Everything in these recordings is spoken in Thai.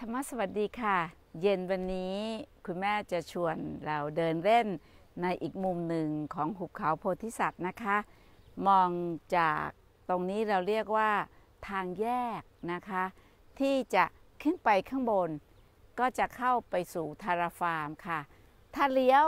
รรมสวัสดีค่ะเย็นวันนี้คุณแม่จะชวนเราเดินเล่นในอีกมุมหนึ่งของหุบเขาโพธิสัตว์นะคะมองจากตรงนี้เราเรียกว่าทางแยกนะคะที่จะขึ้นไปข้างบนก็จะเข้าไปสู่ทาราฟาร์มค่ะถ้าเลี้ยว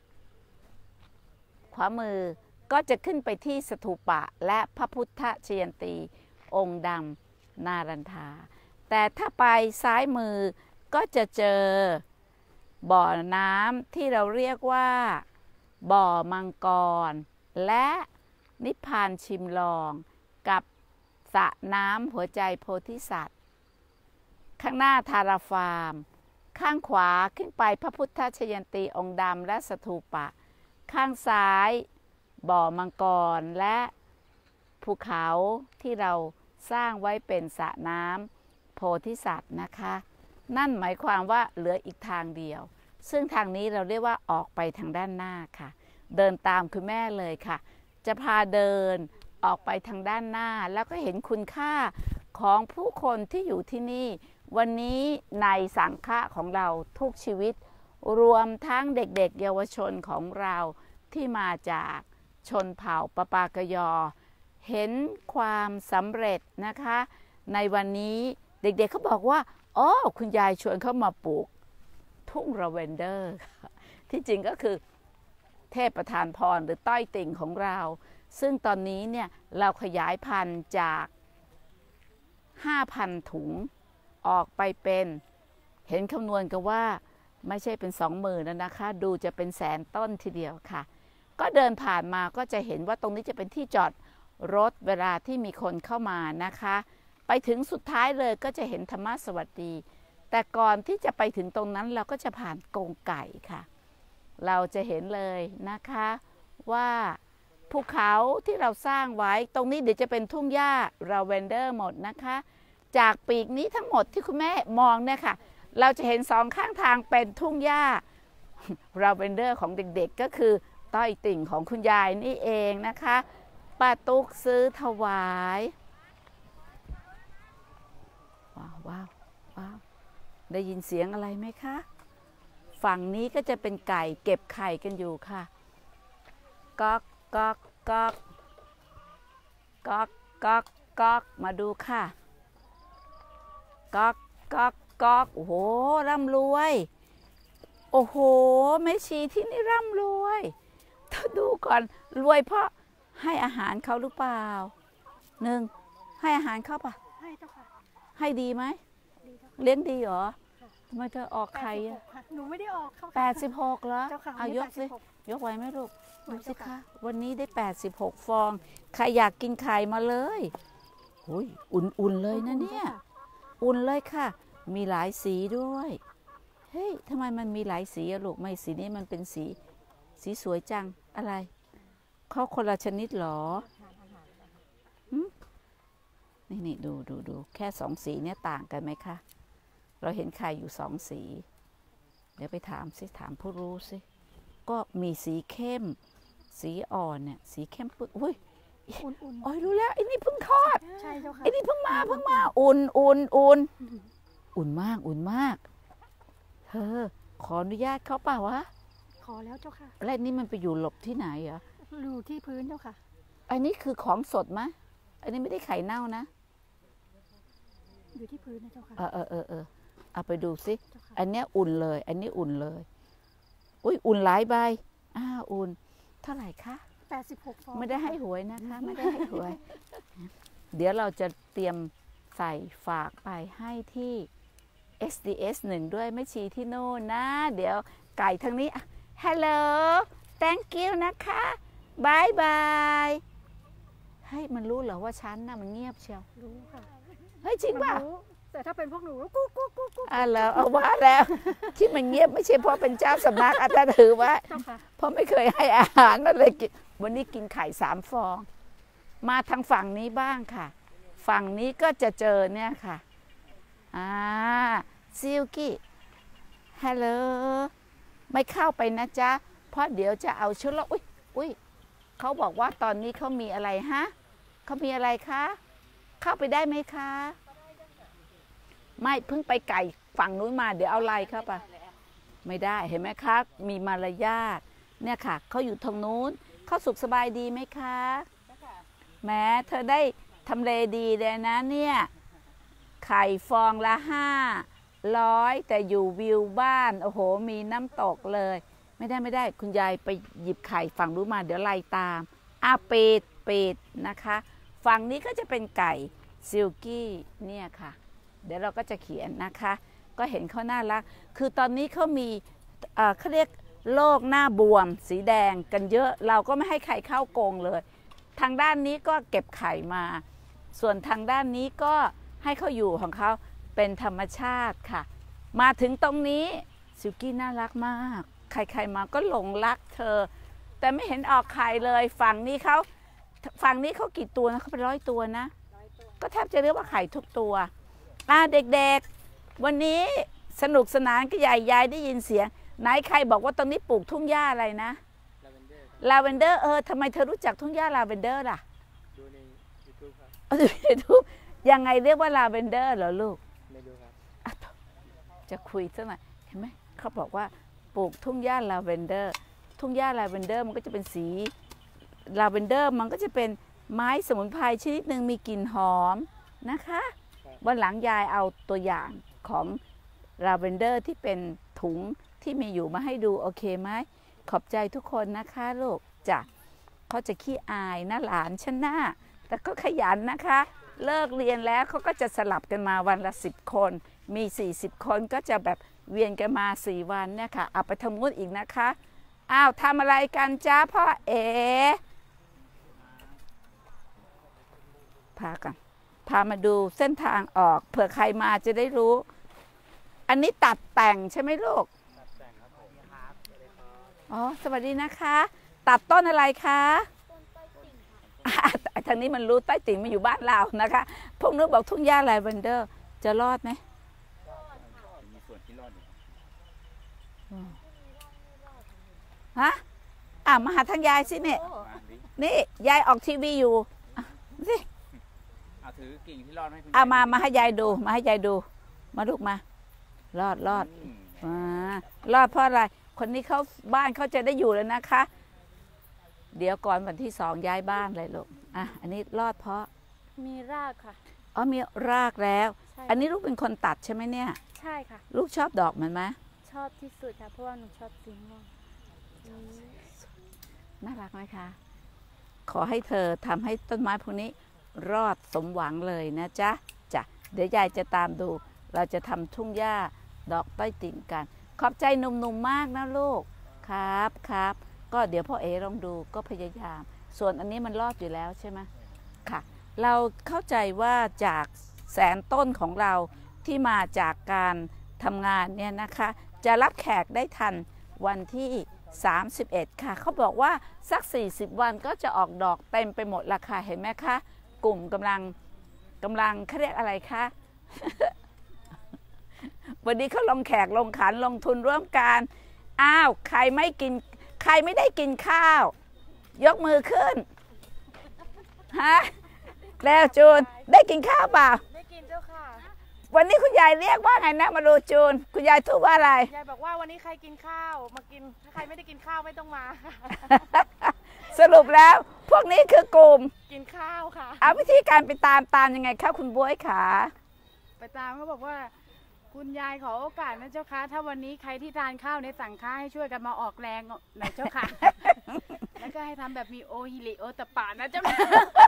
ขวามือก็จะขึ้นไปที่สถูปะและพระพุทธชยันตีองค์ดำนารันทาแต่ถ้าไปซ้ายมือก็จะเจอบ่อน้ำที่เราเรียกว่าบ่อมังกรและนิพพานชิมลองกับสระน้ำหัวใจโพธิสัตว์ข้างหน้าทาราฟาร์มข้างขวาขึ้นไปพระพุทธชยันตีองค์ดำและสถูปะข้างซ้ายบ่อมังกรและภูเขาที่เราสร้างไว้เป็นสระน้ำโพธิสัตว์นะคะนั่นหมายความว่าเหลืออีกทางเดียวซึ่งทางนี้เราเรียกว่าออกไปทางด้านหน้าค่ะเดินตามคุณแม่เลยค่ะจะพาเดินออกไปทางด้านหน้าแล้วก็เห็นคุณค่าของผู้คนที่อยู่ที่นี่วันนี้ในสังฆะของเราทุกชีวิตรวมทั้งเด็กๆเยาวชนของเราที่มาจากชนเผ่าปะปากยอเห็นความสำเร็จนะคะในวันนี้เด็กๆเขาบอกว่าอ๋อคุณยายชวนเขามาปลูกทุ่งลาเวนเดอร์ที่จริงก็คือเทพประทานพรหรือต้อยติ่งของเราซึ่งตอนนี้เนี่ยเราขยายพันธุ์จาก 5,000 ถุงออกไปเป็นเห็นคำนวณกันว่าไม่ใช่เป็น 20,000 แล้วนะคะดูจะเป็นแสนต้นทีเดียวค่ะก็เดินผ่านมาก็จะเห็นว่าตรงนี้จะเป็นที่จอดรถเวลาที่มีคนเข้ามานะคะไปถึงสุดท้ายเลยก็จะเห็นธรรมสวัสดีแต่ก่อนที่จะไปถึงตรงนั้นเราก็จะผ่านกรงไก่ค่ะเราจะเห็นเลยนะคะว่าภูเขาที่เราสร้างไว้ตรงนี้เดี๋ยวจะเป็นทุ่งหญ้าลาเวนเดอร์หมดนะคะจากปีกนี้ทั้งหมดที่คุณแม่มองเนี่ยค่ะเราจะเห็นสองข้างทางเป็นทุ่งหญ้าลาเวนเดอร์ของเด็กๆก็คือต้อยติ่งของคุณยายนี่เองนะคะป้าตุ๊กซื้อถวายว้าวว้าวว้าวได้ยินเสียงอะไรไหมคะฝั่งนี้ก็จะเป็นไก่เก็บไข่กันอยู่ค่ะก๊อกก๊อกก๊อกก๊อกก๊อกก๊อกมาดูค่ะก๊อกก๊อกก๊อกโอ้โหร่ำรวยโอ้โหแม่ชีที่นี่ร่ำรวยถ้าดูก่อนรวยเพราะให้อาหารเขาหรือเปล่าหนึ่งให้อาหารเขาปะให้เจ้าค่ะให้ดีไหมเลี้ยงดีเหรอทำไมเธอออกไข่อะหนูไม่ได้ออกเขา 86เหรอเอายกสิยกไว้ไหมลูกดูสิคะวันนี้ได้86ฟองใครอยากกินไข่มาเลยหุยอุ่นๆเลยนะเนี่ยอุ่นเลยค่ะมีหลายสีด้วยเฮ้ยทำไมมันมีหลายสีอะลูกไม่สีนี้มันเป็นสีสวยจังอะไรเขาคนละชนิดหรอนี่ดูแค่2สีเนี่ยต่างกันไหมคะเราเห็นไข่อยู่2สีเดี๋ยวไปถามสิถามผู้รู้สิก็มีสีเข้มสีอ่อนเนี่ยสีเข้มปึ๊กอุ้ยอ๋อรู้แล้วไอ้นี่เพิ่งทอดใช่เจ้าค่ะไอ้นี่เพิ่งมาอุ่นมากเธอขออนุญาตเขาเปล่าวะขอแล้วเจ้าค่ะแล้วนี่มันไปอยู่หลบที่ไหนเหรออยู่ที่พื้นเจ้าค่ะอันนี้คือของสดไหมอันนี้ไม่ได้ไข่เน่านะอยู่ที่พื้นนะเจ้าค่ะเอาไปดูสิอันนี้อุ่นเลยอันนี้อุ่นเลยอุ้ยอุ่นหลายใบอุ่นเท่าไหร่คะ 86ฟองไม่ได้ให้หวยนะคะไม่ได้ให้หวยเดี๋ยวเราจะเตรียมใส่ฝากไปให้ที่ SDS 1ด้วยแม่ชีที่โน่นนะเดี๋ยวไก่ทางนี้ Hello thank you นะคะบายบายให้มันรู้เหรอว่าฉันน่ะมันเงียบเชียวรู้ค่ะเฮ้ยจริงป่ะแต่ถ้าเป็นพวกหนูกุ๊กกุ๊กกุ๊กกุ๊กแล้วเอาว่าแล้วที่มันเงียบไม่ใช่เพราะเป็นเจ้าสำนักอาจารย์ถือว่าเพราะไม่เคยให้อาหารมันเลยกินวันนี้กินไข่3 ฟองมาทางฝั่งนี้บ้างค่ะฝั่งนี้ก็จะเจอเนี่ยค่ะซิลกี้ฮัลโหลไม่เข้าไปนะจ๊ะเพราะเดี๋ยวจะเอาชุดละอุ้ยเขาบอกว่าตอนนี้เขามีอะไรฮะเขามีอะไรคะเข้าไปได้ไหมคะไม่เพิ่งไปไก่ฝั่งนู้นมาเดี๋ยวเอาไล่เข้าไปไม่ได้เห็นไหมคะมีมารยาทเนี่ยค่ะเขาอยู่ทางนู้นเขาสุขสบายดีไหมคะแม้เธอได้ทำเลดีเลยนะเนี่ยไข่ฟองละ500แต่อยู่วิวบ้านโอ้โหมีน้ำตกเลยไม่ได้คุณยายไปหยิบไข่ฝั่งนู้นมาเดี๋ยวไล่ตามปิดนะคะฝั่งนี้ก็จะเป็นไก่ซิลกี้เนี่ยค่ะเดี๋ยวเราก็จะเขียนนะคะก็เห็นเขาน่ารักคือตอนนี้เขามีเขาเรียกโรคหน้าบวมสีแดงกันเยอะเราก็ไม่ให้ไข่เข้ากรงเลยทางด้านนี้ก็เก็บไข่มาส่วนทางด้านนี้ก็ให้เขาอยู่ของเขาเป็นธรรมชาติค่ะมาถึงตรงนี้ซิลกี้น่ารักมากใครมาก็หลงรักเธอแต่ไม่เห็นออกไข่เลยฝั่งนี้เขากี่ตัวนะเขาเป็น100 ตัวนะก็แทบจะเรียกว่าไข่ทุกตัวเด็กๆวันนี้สนุกสนานก็ยายได้ยินเสียงไหนใครบอกว่าตรงนี้ปลูกทุ่งหญ้าอะไรนะลาเวนเดอร์ทำไมเธอรู้จักทุ่งหญ้าลาเวนเดอร์ล่ะดูใน YouTube ครับดูใน YouTube ยังไงเรียกว่าลาเวนเดอร์เหรอลูกไม่รู้ครับจะคุยซะหน่อยเห็นไหมเขาบอกว่าปลูกทุ่งหญ้าลาเวนเดอร์ทุ่งหญ้าลาเวนเดอร์มันก็จะเป็นสีลาเวนเดอร์มันก็จะเป็นไม้สมุนไพรชนิดหนึ่งมีกลิ่นหอมนะคะวันหลังยายเอาตัวอย่างของลาเวนเดอร์ที่เป็นถุงที่มีอยู่มาให้ดูโอเคไหมขอบใจทุกคนนะคะลูกจ้ะเขาจะขี้อายนะหลานฉันหน้าแต่ก็ขยันนะคะเลิกเรียนแล้วเขาก็จะสลับกันมาวันละ10 คนมี40 คนก็จะแบบเวียนกันมา4 วันเนี่ยค่ะเอาไปทำงุ้นอีกนะคะทำอะไรกันจ้าพ่อพามาดูเส้นทางออกเผื่อใครมาจะได้รู้อันนี้ตัดแต่งใช่ไหมลูกอ๋อสวัสดีนะคะตัดต้นอะไรคะทางนี้มันรู้ใต้ติ่งมาอยู่บ้านเรานะคะพวกนึกบอกทุ่งหญ้าลาเวนเดอร์จะรอดไหมมีส่วนที่รอดฮะมาหาทางยายสิเนี่ยนี่ยายออกทีวีอยู่สิถือกิ่งที่รอดให้คุณมาให้ยายดูมาลูกมารอดรอดเพราะอะไรคนนี้เขาบ้านเขาจะได้อยู่แล้วนะคะเดี๋ยวก่อนวันที่2ย้ายบ้านเลยลูกอันนี้รอดเพราะมีรากค่ะมีรากแล้วอันนี้ลูกเป็นคนตัดใช่ไหมเนี่ยใช่ค่ะลูกชอบดอกมันไหมชอบที่สุดค่ะเพราะว่าหนูชอบสีม่วงน่ารักไหมคะขอให้เธอทำให้ต้นไม้พวกนี้รอดสมหวังเลยนะจ๊ะเดี๋ยวยายจะตามดูเราจะทำทุ่งหญ้าดอกใต้ติ่งกันขอบใจหนุ่มๆมากนะลูกครับก็เดี๋ยวพ่อลองดูก็พยายามส่วนอันนี้มันรอดอยู่แล้วใช่ไหมค่ะเราเข้าใจว่าจาก100,000 ต้นของเราที่มาจากการทำงานเนี่ยนะคะจะรับแขกได้ทันวันที่31ค่ะเขาบอกว่าสัก40 วันก็จะออกดอกเต็มไปหมดราคาเห็นไหมคะกลุ่มกำลังเขาเรียกอะไรคะ วันนี้เขาลงแขกลงขันลงทุนร่วมกันใครไม่ได้กินข้าวยกมือขึ้นแล้วจูนได้กินข้าวเปล่าได้กินเจ้าค่ะวันนี้คุณยายเรียกว่าไงนะมาดูจูนคุณยายพูดว่าอะไรยายบอกว่าวันนี้ใครกินข้าวมากินถ้าใครไม่ได้กินข้าวไม่ต้องมาสรุปแล้วพวกนี้คือกลุ่มกินข้าวค่ะวิธีการไปตามยังไงคะคุณบ๊วยขาไปตามเขาบอกว่าคุณยายขอโอกาสนะเจ้าค่ะถ้าวันนี้ใครที่ทานข้าวในสั่งข้าให้ช่วยกันมาออกแรงหน่อยเจ้าค่ะแล้วก็ให้ทำแบบมีโอฮิริโอตะปานะเจ้าค่ะ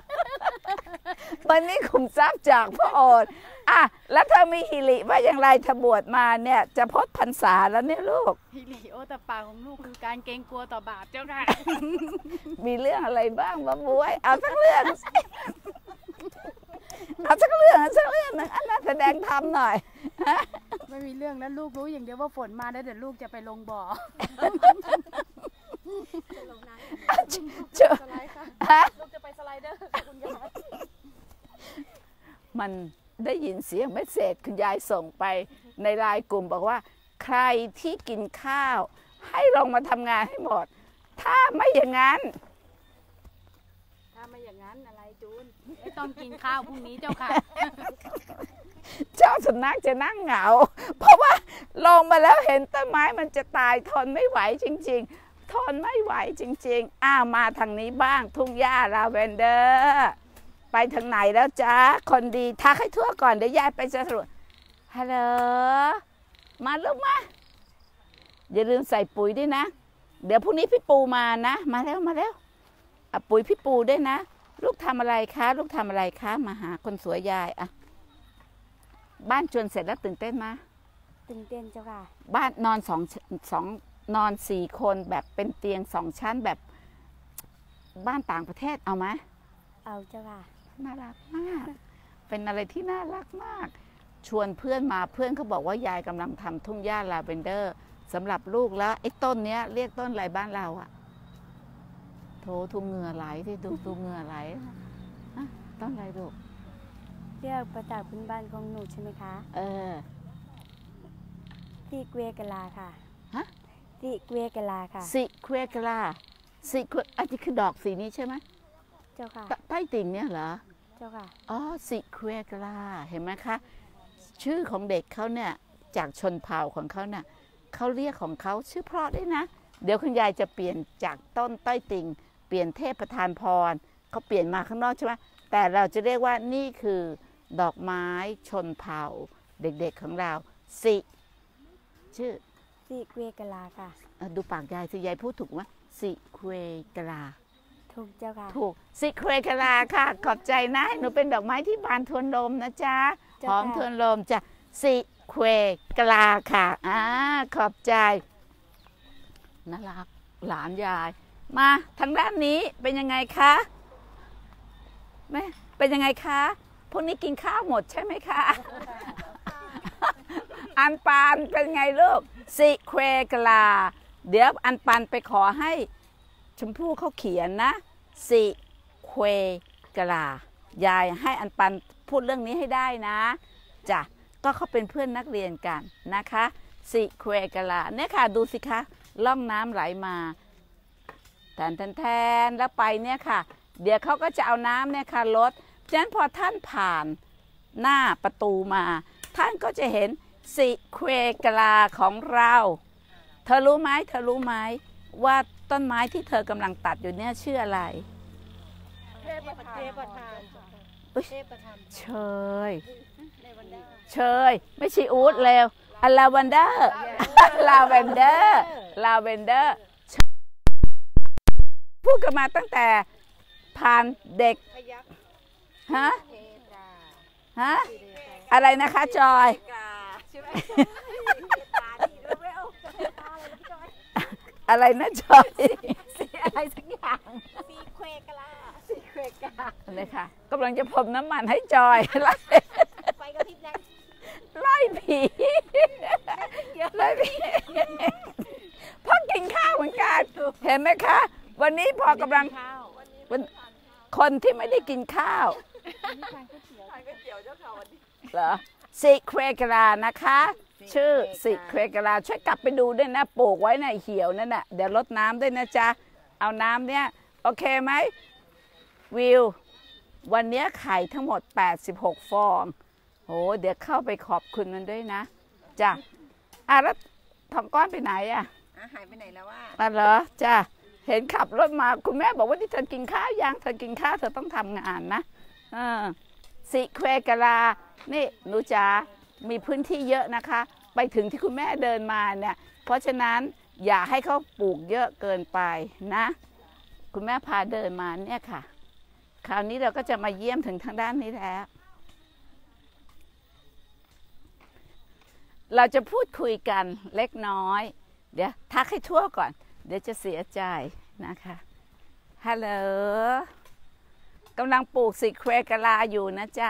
วันนี้ขุมทรัพย์จากพระโอษฐ์แล้วเธอมีฮิริว่าอย่างไรทบวชมาเนี่ยจะพ้นพรรษาแล้วเนี่ยลูกฮิริโอตะปาของลูกคือการเกรงกลัวต่อบาปเจ้าค่ะมีเรื่องอะไรบ้างวะบ๊วยเอาสักเรื่องนึงอันนั้นแสดงธรรมหน่อยไม่มีเรื่องแล้วลูกรู้อย่างเดียวว่าฝนมาแล้วเดี๋ยวลูกจะไปลงบ่อจะสไลด์ค่ะลูกจะไปสไลเดอร์คุณยายมันได้ยินเสียงเมสเสจคุณยายส่งไปในไลน์กลุ่มบอกว่าใครที่กินข้าวให้ลงมาทำงานให้หมดถ้าไม่อย่างนั้นอะไรจูนไม่ต้องกินข้าวพรุ่งนี้เจ้าค่ะเจ้าสำนักจะนั่งเหงาเพราะว่าลงมาแล้วเห็นต้นไม้มันจะตายทนไม่ไหวจริงๆทนไม่ไหวจริงๆมาทางนี้บ้างทุ่งหญ้าลาเวนเดอร์ไปทางไหนแล้วจ๊ะคนดีทักให้ทั่วก่อนเดี๋ยวยายไปสรุปฮัลโหลมาลูกมาอย่าลืมใส่ปุ๋ยด้วยนะเดี๋ยวพรุ่งนี้พี่ปูมานะมาแล้วปุ๋ยพี่ปูด้วยนะลูกทำอะไรคะลูกทำอะไรคะมาหาคนสวยยายบ้านจวนเสร็จแล้วตื่นเต้นไหมตื่นเต้นเจ้าค่ะบ้านนอนนอน4 คนแบบเป็นเตียง2 ชั้นแบบบ้านต่างประเทศเอาไหมเอาเจ้าค่ะน่ารักมากเป็นอะไรที่น่ารักมากชวนเพื่อนมาเพื่อนเขาบอกว่ายายกำลังทำทุ่งหญ้าลาเวนเดอร์สำหรับลูกแล้วไอ้ต้นเนี้ยเรียกต้นอะไรบ้านเราโถทุ่งเหงื่อไหลที่ดูทุ่งเหงื่อไหลต้นอะไรลูกเรียกภาษาพื้นบ้านของหนูใช่ไหมคะสิเกวกลาค่ะสิเกวกลาค่ะสิเกวกลาสิเกวอันนี้คือดอกสีนี้ใช่ไหมเจ้าค่ะใต้ติ่งเนี่ยเหรอเจ้าค่ะสิเกวกลาเห็นไหมคะชื่อของเด็กเขาเนี่ยจากชนเผ่าของเขาเนี่ยเขาเรียกของเขาชื่อเพราะด้วยนะเดี๋ยวคุณยายจะเปลี่ยนจากต้นใต้ติ่งเปลี่ยนเทพประธานพรเขาเปลี่ยนมาข้างนอกใช่ไหมแต่เราจะเรียกว่านี่คือดอกไม้ชนเผ่าเด็กๆของเราชื่อสิเกวกลาค่ะดูปากยายสิยายพูดถูกไหมสิเควกลาถูกเจ้าค่ะถูกสิเควกลาค่ะขอบใจนะหนูเป็นดอกไม้ที่บานทวนลมนะจ๊ะหอมทวนลมจ้ะสิเควกลาค่ะขอบใจน่ารักหลานยายมาทางด้านนี้เป็นยังไงคะแม่เป็นยังไงคะพวกนี้กินข้าวหมดใช่ไหมคะอันปานเป็นไงลูกสิเควกลาเดี๋ยวอันปานไปขอให้ชมพู่เขาเขียนนะสิเควกลายายให้อันปันพูดเรื่องนี้ให้ได้นะจ้ะก็เขาเป็นเพื่อนนักเรียนกันนะคะสิเควกลาเนี่ยค่ะดูสิคะล่องน้ำไหลมาแทนแล้วไปเนี่ยค่ะเดี๋ยวเขาก็จะเอาน้ำเนี่ยค่ะลดฉะนั้นพอท่านผ่านหน้าประตูมาท่านก็จะเห็นสิเควกลาของเราเธอรู้ไหมว่าต้นไม้ที่เธอกำลังตัดอยู่เนี่ยชื่ออะไรเทพประธานเชยไม่ใช่อู๊ดเร็วลาเวนเดอร์พูดกันมาตั้งแต่ผ่านเด็กอะไรนะคะจอยอะไรนะจอยอะไรสักอย่างสิเควกลาเลยค่ะกำลังจะพรมน้ำมันให้จอยไฟกระพริบแล้วไล่ผีพ่อกินข้าวเหมือนกันเห็นไหมคะวันนี้พอกำลังคนที่ไม่ได้กินข้าวเหรอสิเควกลานะคะชื่อสิเควกลาช่วยกลับไปดูด้วยนะปลูกไว้ในเหี่ยวนั่นน่ะเดี๋ยวรดน้ำด้วยนะจ๊ะเอาน้ำเนี่ยโอเคไหมวิววันนี้ไข่ทั้งหมด86 ฟองโหเดี๋ยวเข้าไปขอบคุณมันด้วยนะจ้ะแล้วทองก้อนไปไหนหายไปไหนแล้วเหรอจ้ะเห็นขับรถมาคุณแม่บอกว่าที่เธอกินข้าวยังเธอกินข้าวเธอต้องทำงานนะสิเควกลานี่หนูจ๋ามีพื้นที่เยอะนะคะไปถึงที่คุณแม่เดินมาเนี่ยเพราะฉะนั้นอย่าให้เขาปลูกเยอะเกินไปนะคุณแม่พาเดินมาเนี่ยค่ะคราวนี้เราก็จะมาเยี่ยมถึงทางด้านนี้แล้วเราจะพูดคุยกันเล็กน้อยเดี๋ยวทักให้ทั่วก่อนเดี๋ยวจะเสียใจนะคะฮัลโหลกำลังปลูกสิเควกลาอยู่นะจ๊ะ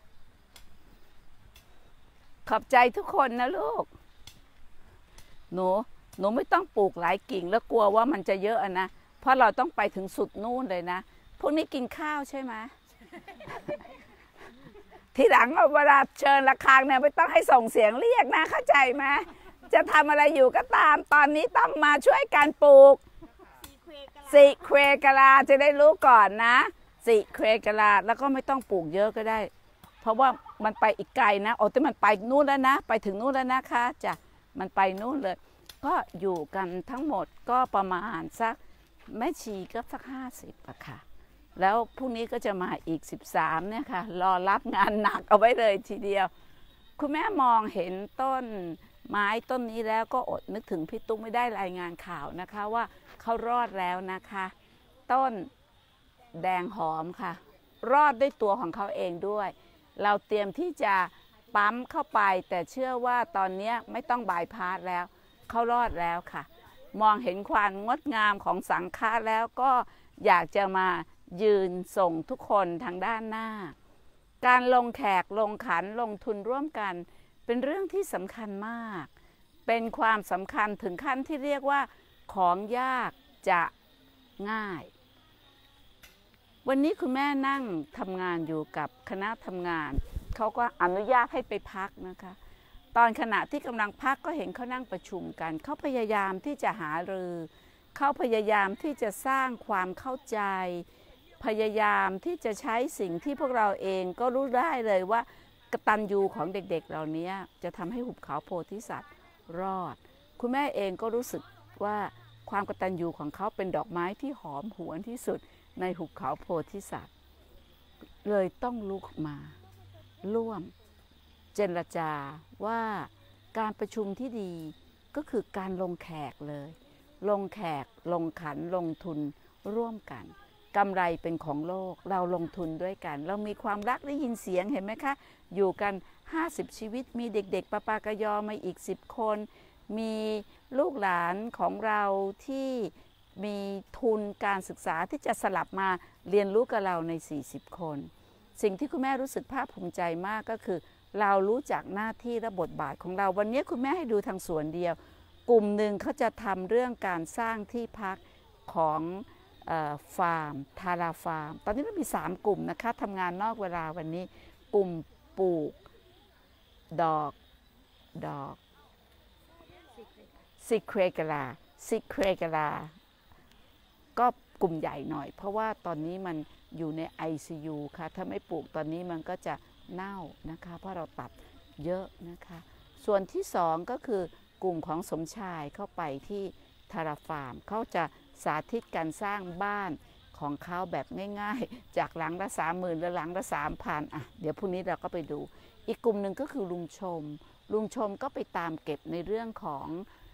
ขอบใจทุกคนนะลูกหนูไม่ต้องปลูกหลายกิ่งแล้วกลัวว่ามันจะเยอะนะเพราะเราต้องไปถึงสุดนู่นเลยนะพวกนี้กินข้าวใช่ไหม ทีหลังเวลาเชิญระฆังเนี่ยไม่ต้องให้ส่งเสียงเรียกนะเข้าใจไหมจะทำอะไรอยู่ก็ตามตอนนี้ต้องมาช่วยกันปลูกสิเควกลาจะได้รู้ก่อนนะสิเควกลาแล้วก็ไม่ต้องปลูกเยอะก็ได้เพราะว่ามันไปอีกไกลนะแต่มันไปนู่นแล้วนะไปถึงนู่นแล้วนะคะจ้ะมันไปนู่นเลย ก็อยู่กันทั้งหมดก็ประมาณสักแม่ชีก็สัก50อะค่ะแล้วพรุ่งนี้ก็จะมาอีก13เนี่ยค่ะรอรับงานหนักเอาไว้เลยทีเดียวคุณแม่มองเห็นต้นไม้ต้นนี้แล้วก็อดนึกถึงพี่ตุ๊กไม่ได้รายงานข่าวนะคะว่าเขารอดแล้วนะคะต้นแดงหอมค่ะรอดด้วยตัวของเขาเองด้วยเราเตรียมที่จะปั๊มเข้าไปแต่เชื่อว่าตอนนี้ไม่ต้องบายพาสแล้วเขารอดแล้วค่ะมองเห็นความงดงามของสังฆะแล้วก็อยากจะมายืนส่งทุกคนทางด้านหน้าการลงแขกลงขันลงทุนร่วมกันเป็นเรื่องที่สำคัญมากเป็นความสำคัญถึงขั้นที่เรียกว่าของยากจะง่ายวันนี้คุณแม่นั่งทำงานอยู่กับคณะทำงานเขาก็อนุญาตให้ไปพักนะคะตอนขณะที่กำลังพักก็เห็นเขานั่งประชุมกันเขาพยายามที่จะหารือเขาพยายามที่จะสร้างความเข้าใจพยายามที่จะใช้สิ่งที่พวกเราเองก็รู้ได้เลยว่ากตัญญูของเด็กๆเหล่านี้จะทำให้หุบเขาโพธิสัตว์รอดคุณแม่เองก็รู้สึกว่าความกตัญญูของเขาเป็นดอกไม้ที่หอมหวนที่สุดในหุบเขาโพธิสัตว์เลยต้องลุกมาร่วมเจรจาว่าการประชุมที่ดีก็คือการลงแขกเลยลงแขกลงขันลงทุนร่วมกันกำไรเป็นของโลกเราลงทุนด้วยกันเรามีความรักได้ยินเสียงเห็นไหมคะอยู่กัน50ชีวิตมีเด็กๆปะปากะยอมาอีก10คนมีลูกหลานของเราที่มีทุนการศึกษาที่จะสลับมาเรียนรู้กับเราใน40คนสิ่งที่คุณแม่รู้สึกภาคภูมิใจมากก็คือเรารู้จักหน้าที่และบทบาทของเราวันนี้คุณแม่ให้ดูทางส่วนเดียวกลุ่มหนึ่งเขาจะทำเรื่องการสร้างที่พักของฟาร์มทาราฟาร์มตอนนี้เรามี3กลุ่มนะคะทำงานนอกเวลาวันนี้กลุ่มปลูกดอกซิเครกาลาก็กลุ่มใหญ่หน่อยเพราะว่าตอนนี้มันอยู่ใน ICU ค่ะถ้าไม่ปลูกตอนนี้มันก็จะเน่านะคะเพราะเราตัดเยอะนะคะส่วนที่2ก็คือกลุ่มของสมชายเข้าไปที่ทาราฟาร์มเขาจะสาธิตการสร้างบ้านของเขาแบบง่ายๆจากหลังละ30,000และหลังละ3,000อ่ะเดี๋ยวพรุ่งนี้เราก็ไปดูอีกกลุ่มหนึ่งก็คือลุงชมก็ไปตามเก็บในเรื่องของ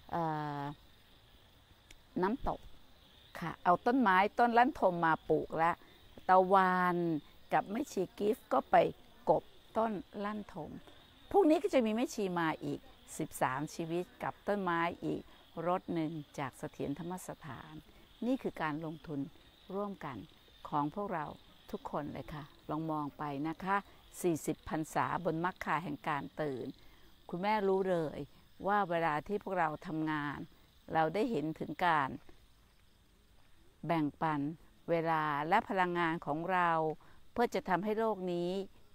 น้ำตกค่ะเอาต้นไม้ต้นลั่นทมมาปลูกแล้วตะวันกับแม่ชีกิฟต์ก็ไปกบต้นลั่นทมพรุ่งนี้ก็จะมีแม่ชีมาอีก13ชีวิตกับต้นไม้อีกรถหนึ่งจากเสถียรธรรมสถานนี่คือการลงทุนร่วมกันของพวกเราทุกคนเลยค่ะลองมองไปนะคะ40พรรษาบนมรรคาแห่งการตื่นคุณแม่รู้เลยว่าเวลาที่พวกเราทำงานเราได้เห็นถึงการแบ่งปันเวลาและพลังงานของเราเพื่อจะทำให้โลกนี้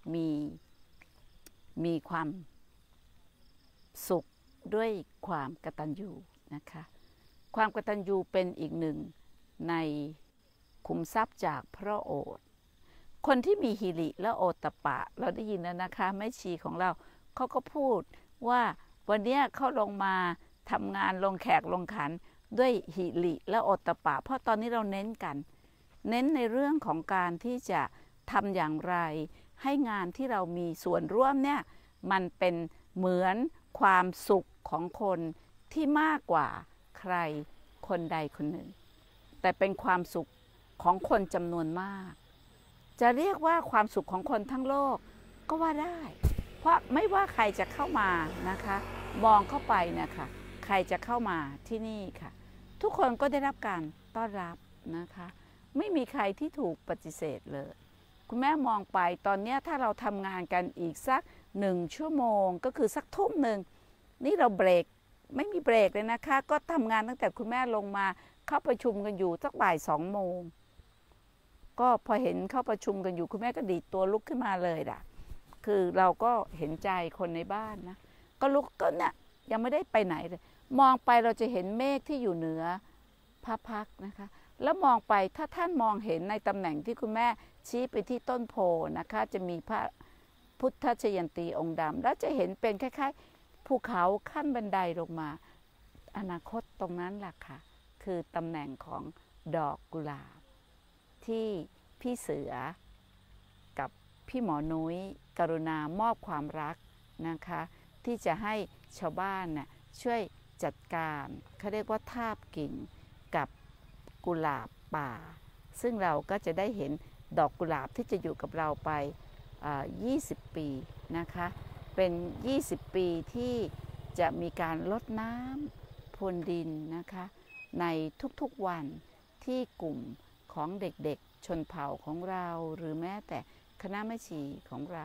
มีความสุขด้วยความกตัญญูนะคะความกตัญญูเป็นอีกหนึ่งในขุมทรัพย์จากพระโอษฐ์คนที่มีหิริและโอตตัปปะเราได้ยินแล้วนะคะแม่ชีของเราเขาก็พูดว่าวันนี้เขาลงมาทำงานลงแขกลงขันด้วยหิริและโอตตัปปะเพราะตอนนี้เราเน้นในเรื่องของการที่จะทำอย่างไรให้งานที่เรามีส่วนร่วมเนี่ยมันเป็นเหมือนความสุขของคนที่มากกว่าใครคนใดคนหนึ่งแต่เป็นความสุขของคนจำนวนมากจะเรียกว่าความสุขของคนทั้งโลกก็ว่าได้เพราะไม่ว่าใครจะเข้ามานะคะมองเข้าไปนะคะใครจะเข้ามาที่นี่ค่ะทุกคนก็ได้รับการต้อนรับนะคะไม่มีใครที่ถูกปฏิเสธเลยคุณแม่มองไปตอนนี้ถ้าเราทำงานกันอีกสัก1 ชั่วโมงก็คือสักทุ่มหนึ่งนี่เราเบรกไม่มีเบรกเลยนะคะก็ทำงานตั้งแต่คุณแม่ลงมาเข้าประชุมกันอยู่สักบ่าย2 โมงก็พอเห็นเข้าประชุมกันอยู่คุณแม่ก็ดีดตัวลุกขึ้นมาเลยล่ะคือเราก็เห็นใจคนในบ้านนะก็ลุกก็เนี่ยยังไม่ได้ไปไหนเลยมองไปเราจะเห็นเมฆที่อยู่เหนือพระพักตร์นะคะแล้วมองไปถ้าท่านมองเห็นในตำแหน่งที่คุณแม่ชี้ไปที่ต้นโพนะคะจะมีพระพุทธชยันตีองค์ดำแล้วจะเห็นเป็นคล้ายภูเขาขั้นบันไดลงมาอนาคตตรงนั้นแหละค่ะคือตำแหน่งของดอกกุหลาบที่พี่เสือกับพี่หมอนุ้ยกรุณามอบความรักนะคะที่จะให้ชาวบ้านน่ะช่วยจัดการเขาเรียกว่าทาบกิ่งกับกุหลาบป่าซึ่งเราก็จะได้เห็นดอกกุหลาบที่จะอยู่กับเราไป20 ปีนะคะเป็น 20 ปีที่จะมีการรดน้ำพรวนดินนะคะในทุกๆวันที่กลุ่มของเด็กๆชนเผ่าของเราหรือแม้แต่คณะแม่ชีของเรา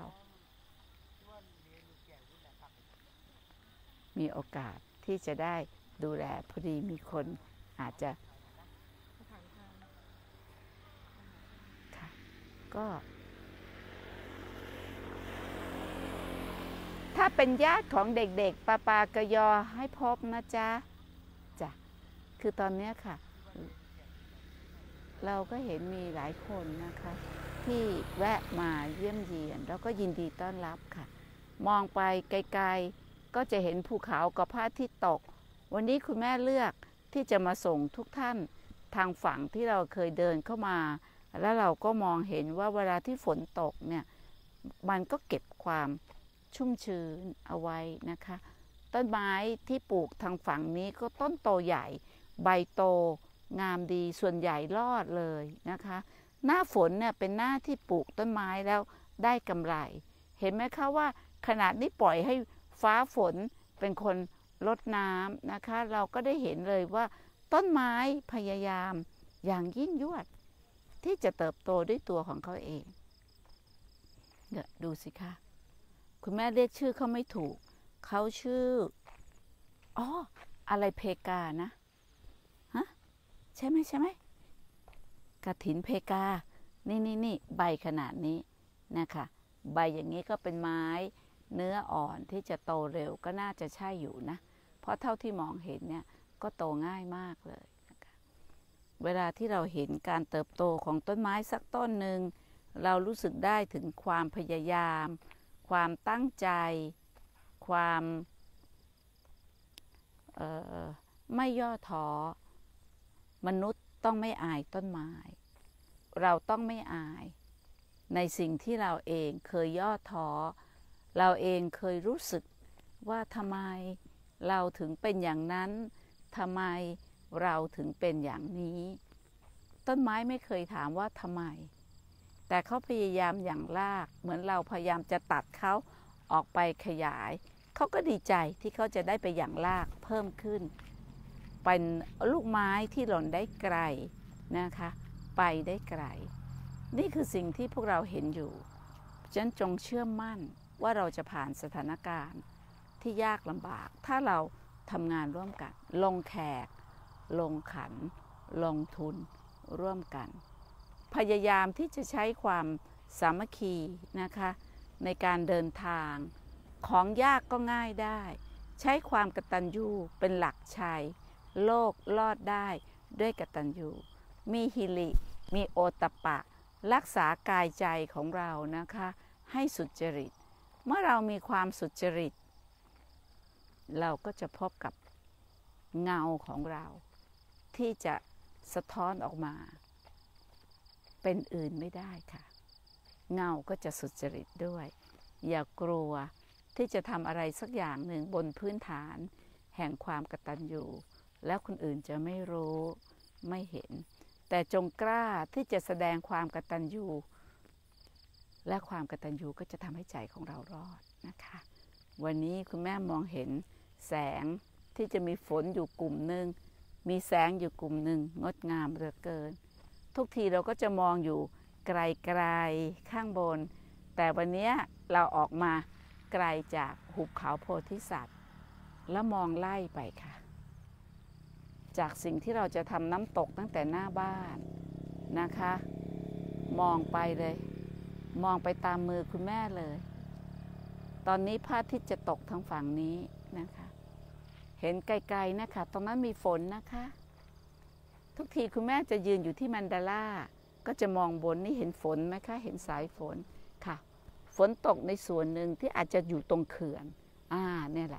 มีโอกาสที่จะได้ดูแลพอดีมีคนอาจจะค่ะก็ถ้าเป็นญาติของเด็กๆปากยอให้พบนะจ๊ะจ้ะคือตอนนี้ค่ะเราก็เห็นมีหลายคนนะคะที่แวะมาเยี่ยมเยียนแล้วก็ยินดีต้อนรับค่ะมองไปไกลๆก็จะเห็นภูเขากับพระอาทิตย์ตกวันนี้คุณแม่เลือกที่จะมาส่งทุกท่านทางฝั่งที่เราเคยเดินเข้ามาแล้วเราก็มองเห็นว่าเวลาที่ฝนตกเนี่ยมันก็เก็บความชุ่มชื้นเอาไว้นะคะต้นไม้ที่ปลูกทางฝั่งนี้ก็ต้นโตใหญ่ใบโตงามดีส่วนใหญ่รอดเลยนะคะหน้าฝนเนี่ยเป็นหน้าที่ปลูกต้นไม้แล้วได้กำไรเห็นไหมคะว่าขนาดนี้ปล่อยให้ฟ้าฝนเป็นคนรดน้ำนะคะเราก็ได้เห็นเลยว่าต้นไม้พยายามอย่างยิ่งยวดที่จะเติบโตด้วยตัวของเขาเองเดี๋ยวดูสิคะคุณแม่เรียกชื่อเขาไม่ถูกเขาชื่ออะไรเพกานะฮะใช่ไหมกฐินเพกานี่ใบขนาดนี้นะคะใบอย่างนี้ก็เป็นไม้เนื้ออ่อนที่จะโตเร็วก็น่าจะใช่อยู่นะเพราะเท่าที่มองเห็นเนี่ยก็โตง่ายมากเลยนะคะเวลาที่เราเห็นการเติบโตของต้นไม้สักต้นหนึ่งเรารู้สึกได้ถึงความพยายามความตั้งใจความไม่ย่อท้อมนุษย์ต้องไม่อายต้นไม้เราต้องไม่อายในสิ่งที่เราเองเคยย่อท้อเราเองเคยรู้สึกว่าทำไมเราถึงเป็นอย่างนั้นทำไมเราถึงเป็นอย่างนี้ต้นไม้ไม่เคยถามว่าทำไมแต่เขาพยายามอย่างรากเหมือนเราพยายามจะตัดเขาออกไปขยายเขาก็ดีใจที่เขาจะได้ไปอย่างรากเพิ่มขึ้นเป็นลูกไม้ที่หล่นได้ไกลนะคะไปได้ไกลนี่คือสิ่งที่พวกเราเห็นอยู่ฉะนั้นจงเชื่อมั่นว่าเราจะผ่านสถานการณ์ที่ยากลำบากถ้าเราทำงานร่วมกันลงแขกลงขันลงทุนร่วมกันพยายามที่จะใช้ความสามัคคีนะคะในการเดินทางของยากก็ง่ายได้ใช้ความกตัญญูเป็นหลักชัยโลกรอดได้ด้วยกตัญญูมีหิริมีโอตตัปปะรักษากายใจของเรานะคะให้สุจริตเมื่อเรามีความสุจริตเราก็จะพบกับเงาของเราที่จะสะท้อนออกมาเป็นอื่นไม่ได้ค่ะเงาก็จะสุจริตด้วยอย่ากลัวที่จะทำอะไรสักอย่างหนึ่งบนพื้นฐานแห่งความกตัญญูแล้วคนอื่นจะไม่รู้ไม่เห็นแต่จงกล้าที่จะแสดงความกตัญญูและความกตัญญูก็จะทำให้ใจของเรารอดนะคะวันนี้คุณแม่มองเห็นแสงที่จะมีฝนอยู่กลุ่มหนึ่งมีแสงอยู่กลุ่มหนึ่งงดงามเหลือเกินทุกทีเราก็จะมองอยู่ไกลๆข้างบนแต่วันนี้เราออกมาไกลจากหุบเขาโพธิสัตว์แล้วมองไล่ไปค่ะจากสิ่งที่เราจะทำน้ำตกตั้งแต่หน้าบ้านนะคะมองไปเลยมองไปตามมือคุณแม่เลยตอนนี้พระอาทิตย์จะตกทางฝั่งนี้นะคะเห็นไกลๆนะคะตรงนั้นมีฝนนะคะทุกทีคุณแม่จะยืนอยู่ที่มันดาล่าก็จะมองบนนี่เห็นฝนไหมคะเห็นสายฝนค่ะฝนตกในส่วนหนึ่งที่อาจจะอยู่ตรงเขื่อนเนี่ยแหละ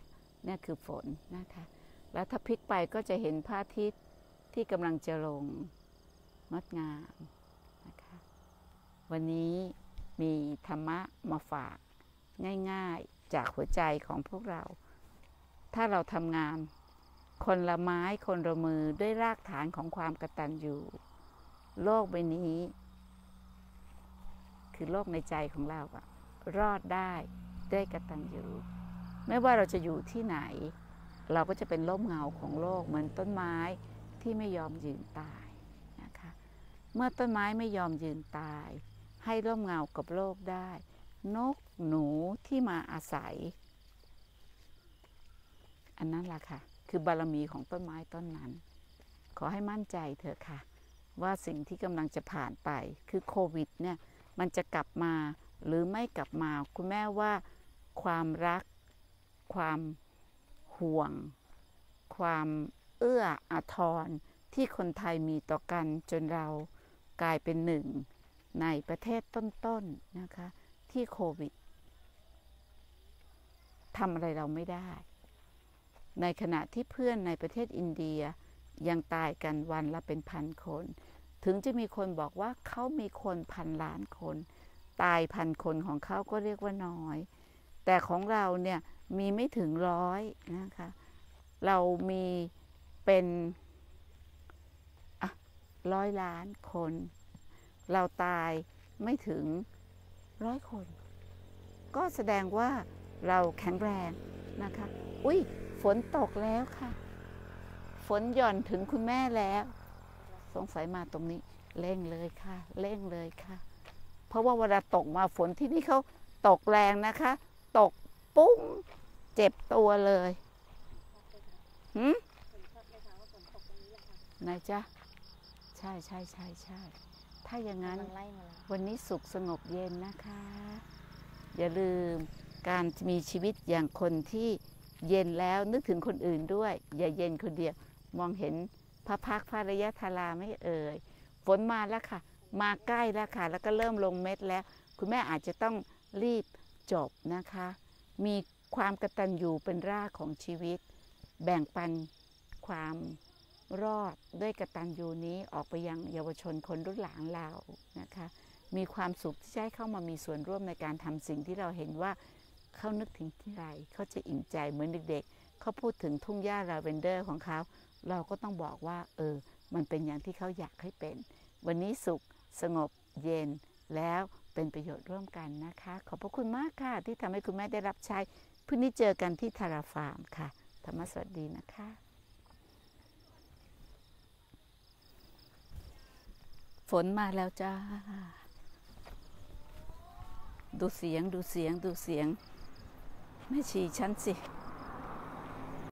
เนี่ยคือฝนนะคะแล้วถ้าพลิกไปก็จะเห็นพระอาทิตย์ที่กำลังจะลงงดงามนะคะวันนี้มีธรรมะมาฝากง่ายๆจากหัวใจของพวกเราถ้าเราทำงานคนละไม้คนละมือด้วยรากฐานของความกตัญญูโลกใบนี้คือโลกในใจของเราอะรอดได้ด้วยกตัญญูไม่ว่าเราจะอยู่ที่ไหนเราก็จะเป็นร่มเงาของโลกเหมือนต้นไม้ที่ไม่ยอมยืนตายนะคะเมื่อต้นไม้ไม่ยอมยืนตายให้ร่มเงากับโลกได้นกหนูที่มาอาศัยอันนั้นแหละค่ะคือบารมีของต้นไม้ต้นนั้นขอให้มั่นใจเถอะค่ะว่าสิ่งที่กำลังจะผ่านไปคือโควิดเนี่ยมันจะกลับมาหรือไม่กลับมาคุณแม่ว่าความรักความห่วงความเอื้ออาทรที่คนไทยมีต่อกันจนเรากลายเป็นหนึ่งในประเทศต้นๆนะคะที่โควิดทำอะไรเราไม่ได้ในขณะที่เพื่อนในประเทศอินเดียยังตายกันวันละเป็นพันคนถึงจะมีคนบอกว่าเขามีคน1,000 ล้านคนตาย1,000 คนของเขาก็เรียกว่าน้อยแต่ของเราเนี่ยมีไม่ถึง100นะคะเรามีเป็น100 ล้านคนเราตายไม่ถึง100 คนก็แสดงว่าเราแข็งแรงนะคะอุ๊ยฝนตกแล้วค่ะฝนหย่อนถึงคุณแม่แล้วสงสัยมาตรงนี้เร่งเลยค่ะเร่งเลยค่ะเพราะว่าเวลาตกมาฝนที่นี่เขาตกแรงนะคะตกปุ้งเจ็บตัวเลยไหนจ๊ะใช่ใช่ใช่ใช่ถ้าอย่างนั้นวันนี้สุขสงบเย็นนะคะอย่าลืมการมีชีวิตอย่างคนที่เย็นแล้วนึกถึงคนอื่นด้วยอย่าเย็นคนเดียวมองเห็นพระพักตร์พระระยะทาราไม่เอ่ยฝนมาแล้วค่ะมาใกล้แล้วค่ะแล้วก็เริ่มลงเม็ดแล้วคุณแม่อาจจะต้องรีบจบนะคะมีความกตัญญูเป็นรากของชีวิตแบ่งปันความรอดด้วยกตัญญูนี้ออกไปยังเยาวชนคนรุ่นหลังเรานะคะมีความสุขที่จะให้เข้ามามีส่วนร่วมในการทำสิ่งที่เราเห็นว่าเขานึกถึงที่ไรเขาจะอิ่มใจเหมือนเด็กๆเขาพูดถึงทุ่งหญ้าลาเวนเดอร์ของเขาเราก็ต้องบอกว่ามันเป็นอย่างที่เขาอยากให้เป็นวันนี้สุขสงบเย็นแล้วเป็นประโยชน์ร่วมกันนะคะขอบพระคุณมากค่ะที่ทำให้คุณแม่ได้รับใช้พรุ่งนี้เจอกันที่ทาราฟาร์มค่ะธรรมสวัสดีนะคะฝนมาแล้วจ้าดูเสียงดูเสียงดูเสียงแม่ชีฉันสิ